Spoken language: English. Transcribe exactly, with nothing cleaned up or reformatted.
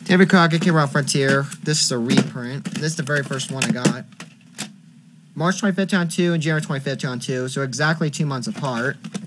Every card came out Frontier. This is a reprint. This is the very first one I got. March twenty-fifth, two thousand two, and January twenty-fifth, two thousand two. So exactly two months apart.